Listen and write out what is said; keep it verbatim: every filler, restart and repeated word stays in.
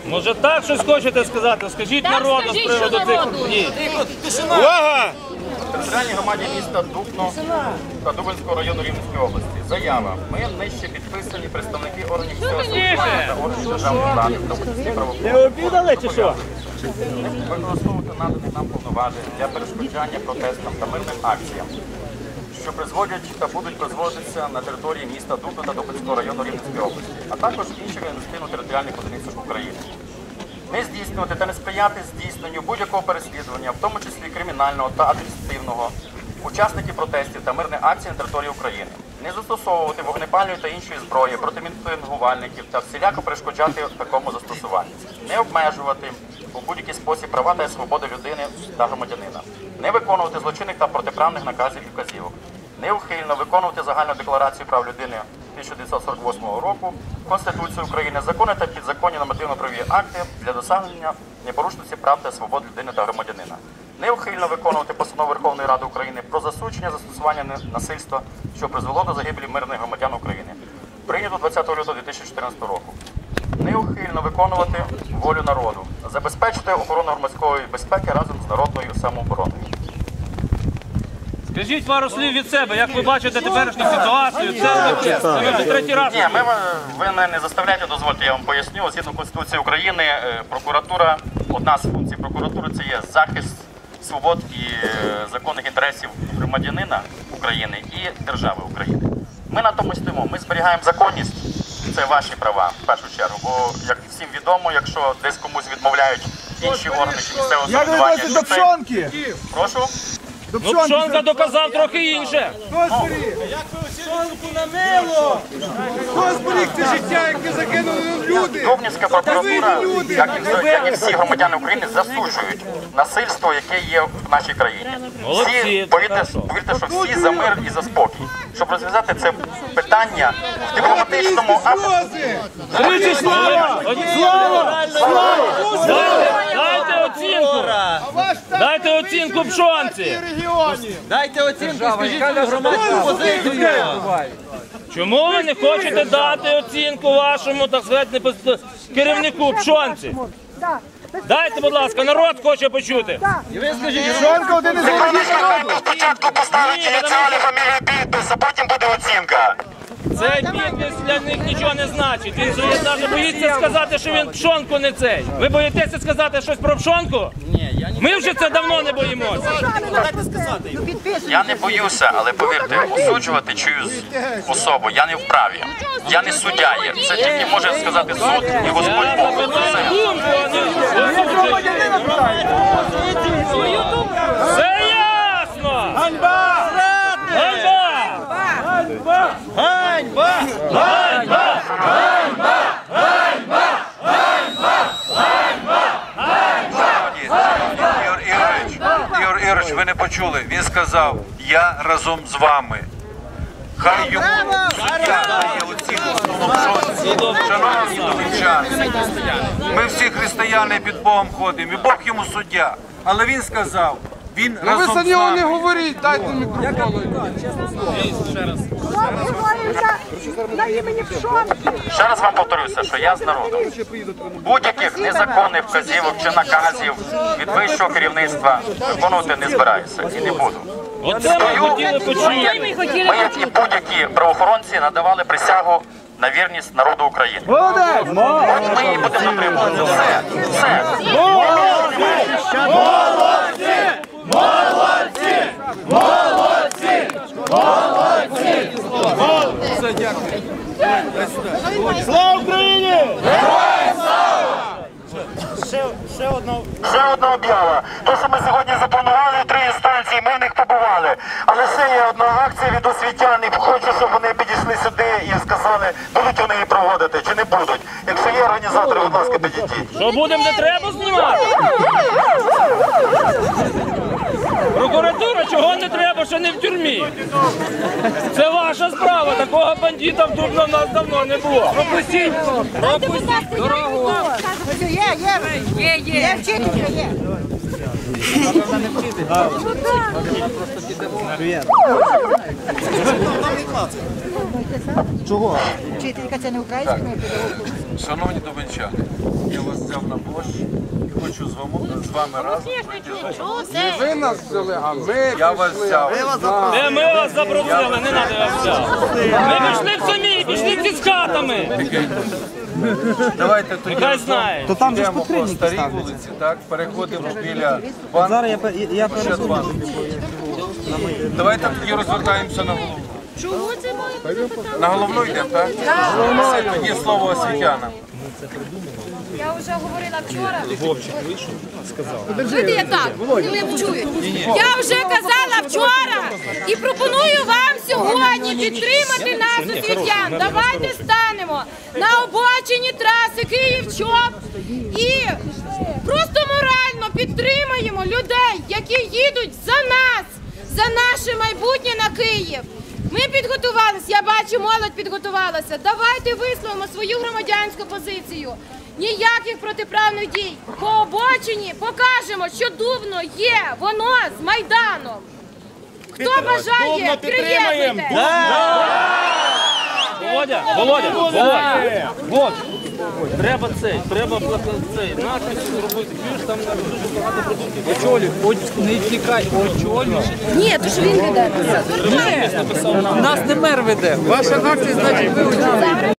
Може так щось хочете сказати? Скажіть народу з приводу цих подій. Увага! Територіальній громаді міста Дубно та Дубинського району Рівненської області. Заява. Ми нижче підписані представники органів місцевого самоврядування та органів державної влади, в тому числі правоохоронних. Не обідали чи що? Використовувати надані нам повноваження для перешкоджання протестам та мирним акціям, що призводять та будуть призводитися на території міста Дубно та Дубинського району Рівненської області, а також інших адміністративно-територіальних одиницях України. Не здійснювати та не сприяти здійсненню будь-якого переслідування, в тому числі кримінального та адміністративного, учасників протестів та мирних акцій на території України. Не застосовувати вогнепальної та іншої зброї проти мітингувальників та всіляко перешкоджати такому застосуванню. Не обмежувати у будь-який спосіб права та свободи людини та громадянина. Не виконувати злочинних та протиправних наказів і вказівок. Неухильно виконувати загальну декларацію прав людини тисяча дев'ятсот сорок восьмого року, Конституцію України, закони та підзаконні нормативно-правові акти для досягнення непорушності прав та свобод людини та громадянина. Неухильно виконувати постанову Верховної Ради України про засудження застосування насильства, що призвело до загибелі мирних громадян України, прийнято двадцятого лютого дві тисячі чотирнадцятого року. Неухильно виконувати волю народу, забезпечити охорону громадської безпеки разом з народною самообороною. Скажіть пару слів від себе, як ви бачите теперішню ситуацію, це ви вже третій раз. Ні, ми, ви мене не заставляєте, дозвольте, я вам поясню. Згідно Конституції України, прокуратура, одна з функцій прокуратури – це є захист свобод і законних інтересів громадянина України і держави України. Ми на тому стоїмо, ми зберігаємо законність, це ваші права, в першу чергу, бо, як всім відомо, якщо десь комусь відмовляють інші органи чи місцевого самоврядування, Як ви до пшонки? Прошу? До Ну, Пшонка доказав трохи інше. Хто зберіг? Пшонку на мило! Хто зберіг це життя, яке загинули люди? Дубнівська прокуратура, як і, як і всі громадяни України, засуджують насильство, яке є в нашій країні. Всі, повірте, повірте, що всі за мир і за спокій. Щоб розв'язати це питання в дипломатичному Слава! Слава! Слава! Дайте оцінку. Дайте оцінку Пшонці. Дайте оцінку, скажіть свою громадську позицію. Чому ви не хочете дати оцінку вашому, так сказати, керівнику Пшонці? Дайте, будь ласка, народ хоче почути. І ви скажіть, Пшонка один із ворогів народу. Спочатку поставити ініціали, фамілію, підпис, а потім буде оцінка. Цей підпис для них нічого не значить. Він навіть боїться сказати, що він Пшонку не цей. Ви боїтеся сказати щось про Пшонку? Ні, я не Ми вже це давно не боїмося. Я не боюся, але повірте, осуджувати чиюсь особу я не вправі. Я не суддя є. Це тільки може сказати суд і Господь Бог. Все. Все ясно! Ганьба! Ганьба! Ганьба! Ганьба! Ігор Ігорович, Ігор Ігорович, ви не почули. Він сказав, я разом з вами. Хай йому суддя дає оцінку основному шоці. Шановні дубинчани, ми всі християни під Богом ходимо, і Бог йому суддя. Але він сказав, він Ну ви разом за з нього не нами. говоріть, дайте мікрофон. На імені Пшонки. Ще раз вам повторюся, що я з народом. Будь-яких незаконних вказівок чи наказів від вищого керівництва виконувати не збираюся і не буду. Оце ми хотіли почути. Ми, як і будь-які правоохоронці, надавали присягу на вірність народу України. Молодець! От ми її будемо дотримуватися. Все, все. Слава Україні! Ще одна об'ява. Те, що ми сьогодні запланували три інстанції, ми в них побували. Але ще є одна акція від освітян, і хочу, щоб вони підійшли сюди і сказали, будуть вони її проводити чи не будуть. Якщо є організатори, будь ласка, підійдіть. Що будемо, не треба знімати? Прокуратура, чого не треба, що не в тюрмі? Це ваша справа, такого бандита в Дубно в нас давно не було. Пропустіть! Пропустіть дорогу! Є, є, є, є. Є вчителька, є. Чого? Вчителька це не українська, не педагог. Шановні дубинчани, я вас взяв на площі і хочу з вами, з вами разом прийти зустріч. Ви нас взяли, а ми Я вас взяв. Де ми вас запросили, не треба вас взяти. Ми пішли в самі, пішли всі з хатами. Давайте тоді Нехай разом знає. йдемо по старій вулиці, так? Переходимо біля банку. Зараз я, я банку. Давайте тоді розвертаємося на голову. Чого це має бути? На головну йдемо, так? Все, тоді слово освітянам. Я вже говорила вчора. Вовчик вийшов, сказав. Знаєте, я так, вони мене чують. Я вже казала вчора і пропоную вам сьогодні підтримати нас, освітян. Давайте станемо на обочині траси Київ-Чоп і просто морально підтримаємо людей, які їдуть за нас, за наше майбутнє на Київ. Ми підготувалися, я бачу, молодь підготувалася. Давайте висловимо свою громадянську позицію. Ніяких протиправних дій. По обочині покажемо, що Дубно є, воно з Майданом. Хто бажає, приєднуйте. Володя, Володя, Володя, Володя. Треба цей, треба цей, надпис зробити, більш там дуже багато продуктів. Очолю, хоч не тікай, очолю. Ні, то що він веде. Нас не мер веде. Ваша акція, значить, ви очолюєте.